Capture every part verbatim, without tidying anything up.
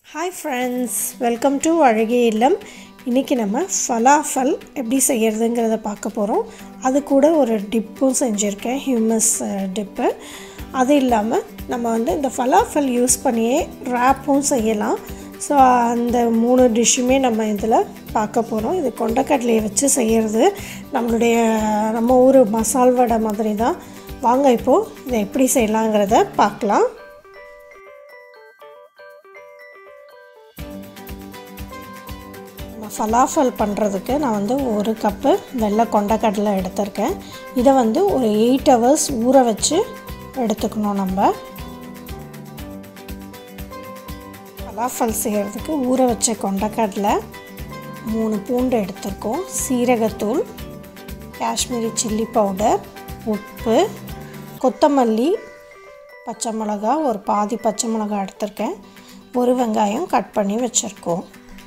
Hi friends, welcome to அழகிய இல்லம். இன்னைக்கு நம்ம ஃபலாஃபல் எப்படி செய்யறதுங்கறத பார்க்க போறோம். அது கூட ஒரு டிப்பும் செஞ்சிருக்கேன், ஹியூமஸ் டிப். அது இல்லாம நம்ம வந்து இந்த ஃபலாஃபல் யூஸ் பண்ணியே ராப்பும் செய்யலாம். ஸோ அந்த மூணு டிஷ்ஷுமே நம்ம இதில் பார்க்க போகிறோம். இது கொண்டக்கடலையை வச்சு செய்கிறது நம்மளுடைய நம்ம ஊர் மசால் வடை மாதிரி தான். வாங்க இப்போது இதை எப்படி செய்யலாங்கிறத பார்க்கலாம். ஃபலாஃபல் பண்ணுறதுக்கு நான் வந்து ஒரு கப்பு வெள்ளை கொண்டக்கடலை எடுத்திருக்கேன். இதை வந்து ஒரு எயிட் ஹவர்ஸ் ஊற வச்சு எடுத்துக்கணும். நம்ம ஃபலாஃபல் செய்கிறதுக்கு ஊற வச்ச கொண்டக்கடலை, மூணு பூண்டு எடுத்துருக்கோம், சீரகத்தூள், காஷ்மீரி சில்லி பவுடர், உப்பு, கொத்தமல்லி, பச்சை மிளகா, ஒரு பாதி பச்சை மிளகா எடுத்திருக்கேன், ஒரு வெங்காயம் கட் பண்ணி வச்சுருக்கோம்.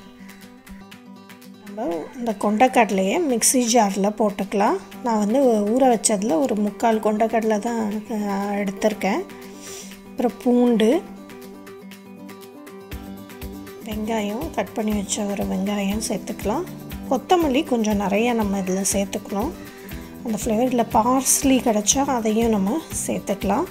நம்ம இந்த கொண்டக்கடலையை மிக்ஸி ஜாரில் போட்டுக்கலாம். நான் வந்து ஊற வச்சதில் ஒரு முக்கால் கொண்டக்கடலை தான் எடுத்திருக்கேன். அப்புறம் பூண்டு, வெங்காயம் கட் பண்ணி வச்ச ஒரு வெங்காயம் சேர்த்துக்கலாம். கொத்தமல்லி கொஞ்சம் நிறையா நம்ம இதில் சேர்த்துக்கணும். அந்த ஃப்ளேவரில் பார்ஸ்லி கிடச்சா அதையும் நம்ம சேர்த்துக்கலாம்.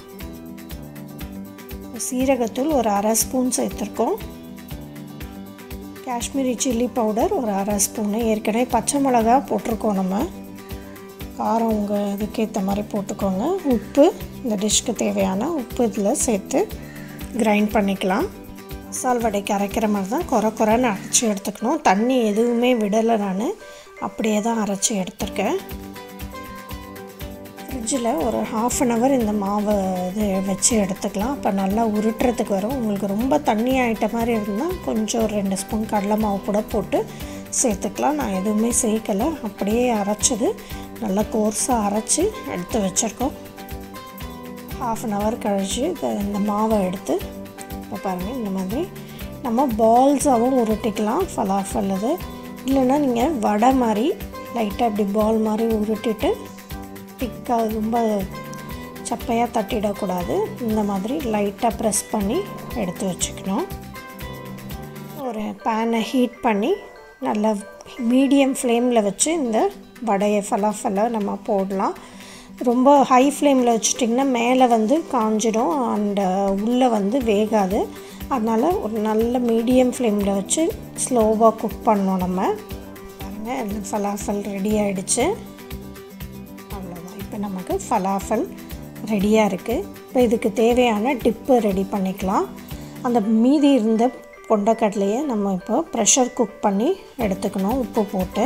சீரகத்தூள் ஒரு அரை ஸ்பூன் சேர்த்துருக்கோம். காஷ்மீரி சில்லி பவுடர் ஒரு அரை ஸ்பூனு. ஏற்கனவே பச்சை மிளகா போட்டிருக்கோம், நம்ம காரம் உங்கள் இதுக்கேற்ற மாதிரி போட்டுக்கோங்க. உப்பு, இந்த டிஷ்க்கு தேவையான உப்பு இதில் சேர்த்து கிரைண்ட் பண்ணிக்கலாம். மசால் வடைக்கு அரைக்கிற மாதிரி தான் குறை குறைன்னு அரைச்சி எடுத்துக்கணும். தண்ணி எதுவுமே விடலை, நான் அப்படியே தான் அரைச்சி எடுத்துருக்கேன். ஃப்ரிட்ஜில் ஒரு ஹாஃப் அன் ஹவர் இந்த மாவை இது வச்சு எடுத்துக்கலாம். அப்போ நல்லா உருட்டுறதுக்கு வரும். உங்களுக்கு ரொம்ப தண்ணி ஆகிட்ட மாதிரி இருந்தால் கொஞ்சம் ஒரு ரெண்டு ஸ்பூன் கடலை மாவு கூட போட்டு சேர்த்துக்கலாம். நான் எதுவுமே சேர்க்கலை, அப்படியே அரைச்சது நல்லா கோர்ஸாக அரைச்சி எடுத்து வச்சுருக்கோம். ஹாஃப் அன் ஹவர் கழிச்சு இந்த மாவை எடுத்து இப்போ பாருங்கள், இந்த மாதிரி நம்ம பால்ஸாகவும் உருட்டிக்கலாம். ஃபலாஃபல் அது இல்லைன்னா நீங்கள் வடை மாதிரி லைட்டாக இப்படி பால் மாதிரி உருட்டிட்டு திக்காக ரொம்ப சப்பையாக தட்டிடக்கூடாது. இந்த மாதிரி லைட்டாக ப்ரெஸ் பண்ணி எடுத்து வச்சுக்கணும். ஒரு பேனை ஹீட் பண்ணி நல்லா மீடியம் ஃப்ளேமில் வச்சு இந்த வடையை ஃபலாஃபலை நம்ம போடலாம். ரொம்ப ஹை ஃப்ளேமில் வச்சுட்டிங்கன்னா மேலே வந்து காஞ்சிடும் அண்டு உள்ளே வந்து வேகாது. அதனால் ஒரு நல்ல மீடியம் ஃப்ளேமில் வச்சு ஸ்லோவாக குக் பண்ணோம். நம்ம பாருங்கள், இந்த ஃபலாஃபல் ரெடி ஆகிடுச்சு. அவ்வளோதான், இப்போ நமக்கு ஃபலாஃபல் ரெடியாக இருக்குது. இப்போ இதுக்கு தேவையான டிப்பு ரெடி பண்ணிக்கலாம். அந்த மீதி இருந்த கொண்டக்கடலையை நம்ம இப்போ ப்ரெஷர் குக் பண்ணி எடுத்துக்கணும், உப்பு போட்டு.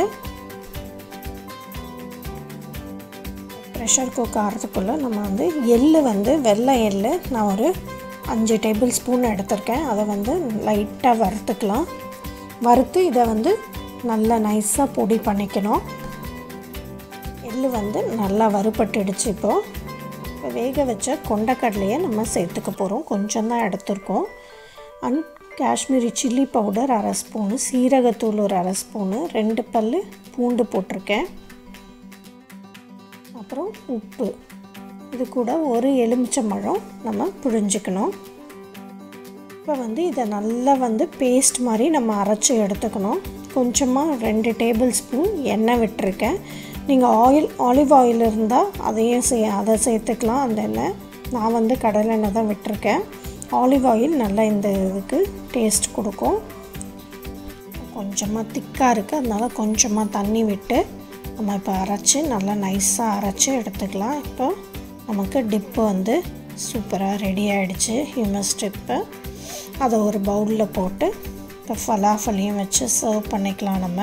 ப்ரெஷர் குக் ஆகிறதுக்குள்ளே நம்ம வந்து எள்ளு வந்து வெள்ளை எள்ளு நான் ஒரு அஞ்சு டேபிள் ஸ்பூன் எடுத்திருக்கேன். அதை வந்து லைட்டாக வறுத்துக்கலாம். வறுத்து இதை வந்து நல்லா நைஸாக பொடி பண்ணிக்கணும். எள்ளு வந்து நல்லா வறுபட்டுடுச்சு. இப்போது இப்போ வேக வச்ச கொண்டக்கடலையை நம்ம சேர்த்துக்க போகிறோம். கொஞ்சம் தான் எடுத்துருக்கோம். அண்ட் காஷ்மீரி சில்லி பவுடர் அரை ஸ்பூனு, சீரகத்தூள் ஒரு அரை ஸ்பூனு, ரெண்டு பல் பூண்டு போட்டிருக்கேன். அப்புறம் உப்பு, இது கூட ஒரு எலுமிச்சம்பழம் நம்ம புழிஞ்சிக்கணும். இப்போ வந்து இதை நல்லா வந்து பேஸ்ட் மாதிரி நம்ம அரைச்சி எடுத்துக்கணும். கொஞ்சமாக ரெண்டு டேபிள் ஸ்பூன் எண்ணெய் விட்டுருக்கேன். நீங்கள் ஆயில் ஆலிவ் ஆயில் இருந்தால் அதையும் சே அதை சேர்த்துக்கலாம். அந்த எண்ணெய் நான் வந்து கடலை எண்ணெய் தான் விட்டுருக்கேன். ஆலிவ் ஆயில் நல்லா இந்த இதுக்கு டேஸ்ட் கொடுக்கும். கொஞ்சமாக திக்காக இருக்குது, அதனால் கொஞ்சமாக தண்ணி விட்டு நம்ம இப்போ அரைச்சி நல்லா நைஸாக அரைச்சி எடுத்துக்கலாம். இப்போ நமக்கு டிப்பு வந்து சூப்பராக ரெடி ஆகிடுச்சு, ஹியூமஸ் டிப்பு. அதை ஒரு பவுலில் போட்டு இப்போ ஃபலாஃபலையும் வச்சு சர்வ் பண்ணிக்கலாம். நம்ம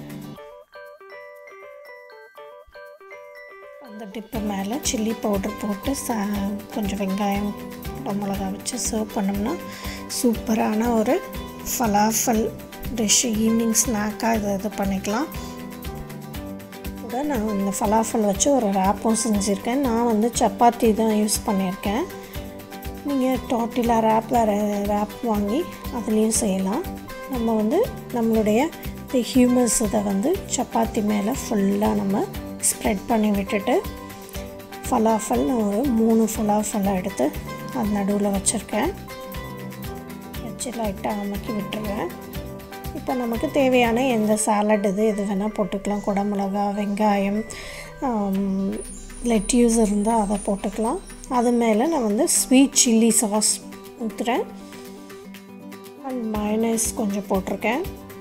அந்த டிப்பு மேலே சில்லி பவுடர் போட்டு சா கொஞ்சம் வெங்காயம் மிளகா வச்சு சர்வ் பண்ணோம்னா சூப்பரான ஒரு ஃபலாஃபல் டிஷ்ஷு. ஈவினிங் ஸ்நாக்காக இதை இது பண்ணிக்கலாம். கூட நான் இந்த ஃபலாஃபல் வச்சு ஒரு ரேப்பும் செஞ்சுருக்கேன். நான் வந்து சப்பாத்தி தான் யூஸ் பண்ணியிருக்கேன். நீங்கள் டாட்டிலா ரேப் வேறு ரேப் வாங்கி அதுலேயும் செய்யலாம். நம்ம வந்து நம்மளுடைய ஹியூமஸ் இதை வந்து சப்பாத்தி மேலே ஃபுல்லாக நம்ம ஸ்ப்ரெட் பண்ணி விட்டுட்டு ஃபலாஃபல் நான் ஒரு மூணு ஃபலாஃபலை எடுத்து அது நடுவில் வச்சுருக்கேன். வச்சு வச்சு லைட்டாக அமுக்கி விட்டுருவேன். இப்போ நமக்கு தேவையான எந்த சாலட் இது எது வேணால் போட்டுக்கலாம். குடமிளகா, வெங்காயம், லெட்யூஸ் இருந்தால் அதை போட்டுக்கலாம். அது மேலே நான் வந்து ஸ்வீட் சில்லி சாஸ் ஊற்றுறேன். அண்ட் மயோனைஸ் கொஞ்சம் போட்டிருக்கேன்.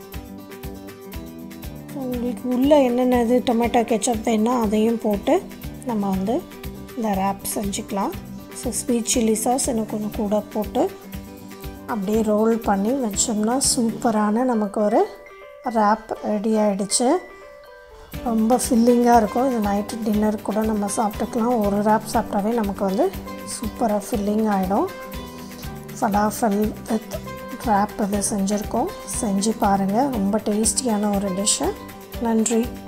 உங்களுக்கு உள்ளே என்னென்னது டொமேட்டோ கெச்சப் வேணால் அதையும் போட்டு நம்ம வந்து இந்த ரேப் செஞ்சுக்கலாம். ஸோ ஸ்வீட் சில்லி சாஸ் இன்னும் கொஞ்சம் கூட போட்டு அப்படியே ரோல் பண்ணி வச்சோம்னா சூப்பரான நமக்கு ஒரு ரேப் ரெடி ஆகிடுச்சு. ரொம்ப ஃபில்லிங்காக இருக்கும். இது நைட்டு டின்னர் கூட நம்ம சாப்பிட்டுக்கலாம். ஒரு ரேப் சாப்பிட்டாவே நமக்கு வந்து சூப்பராக ஃபில்லிங் ஆகிடும். ஃபலாஃபல் வித் ரேப் இது செஞ்சுருக்கோம். செஞ்சு பாருங்கள். ரொம்ப டேஸ்டியான ஒரு டிஷ்ஷு. நன்றி.